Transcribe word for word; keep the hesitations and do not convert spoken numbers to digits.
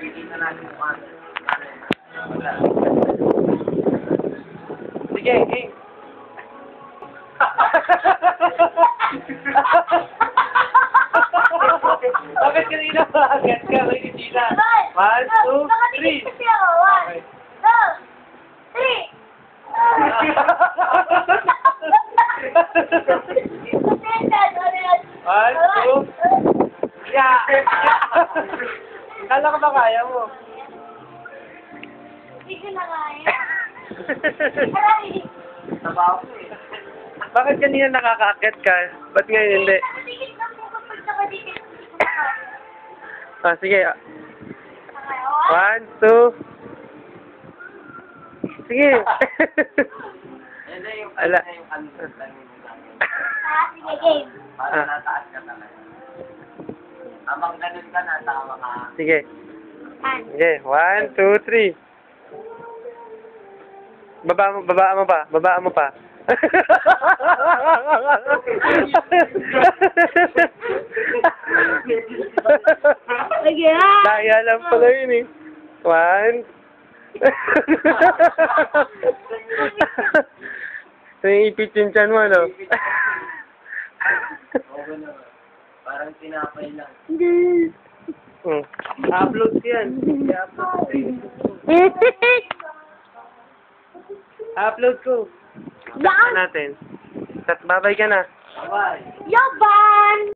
Pwede na natin kung ano. Sige, game. Bakit kanina pa agad ka? May kisina. One, two, three. One, two, three. One, two. Yeah. Kala ko ba kaya mo? Hindi ko na kaya. Aray! Sabaw ko eh. Bakit kanina nakakakit ka? Ba't ngayon hindi? Nakatikit lang po kapag nakadikit. Hindi ko na kaya. Ah, sige. Okay, one. One, two. Sige. Hindi yung Ala. kanina yung kanina lang yung gagawin. Ah, sige, game. Para Ah. nataas ka talaga. Habang ganun ka, natawa ka. Sige. One. Sige. One, two, three. Baba mo, baba mo pa. Baba mo pa. Sige na. Daya lang pala yun eh. One. Naiipit yung tiyan mo, no? Oo na. Parang tinapay lang. Hmm. Upload ko yan. I-upload ko. Upload ko. Yan. Natin. Tat babay ka na. Bye. Yaba!